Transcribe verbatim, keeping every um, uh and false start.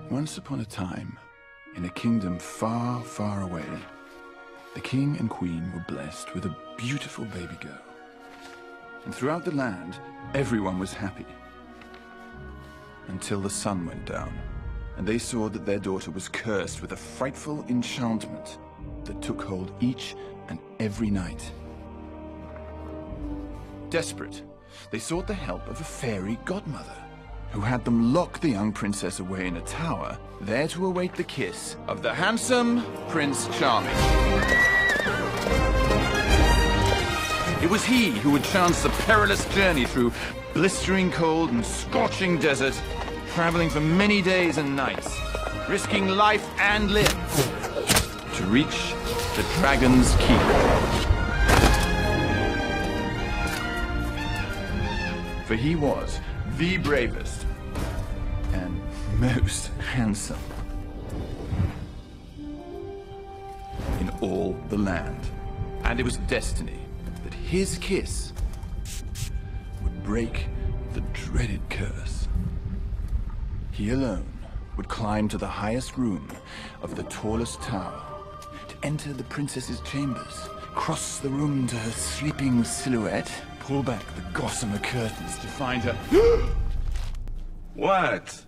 Once upon a time, in a kingdom far, far away, the king and queen were blessed with a beautiful baby girl. And throughout the land, everyone was happy. Until the sun went down, and they saw that their daughter was cursed with a frightful enchantment that took hold each and every night. Desperate, they sought the help of a fairy godmother, who had them lock the young princess away in a tower, there to await the kiss of the handsome Prince Charming. It was he who would chance the perilous journey through blistering cold and scorching desert, traveling for many days and nights, risking life and limb to reach the Dragon's Keep. For he was the bravest and most handsome in all the land. And it was destiny that his kiss would break the dreaded curse. He alone would climb to the highest room of the tallest tower, to enter the princess's chambers, cross the room to her sleeping silhouette, pull back the gossamer curtains to find her. What?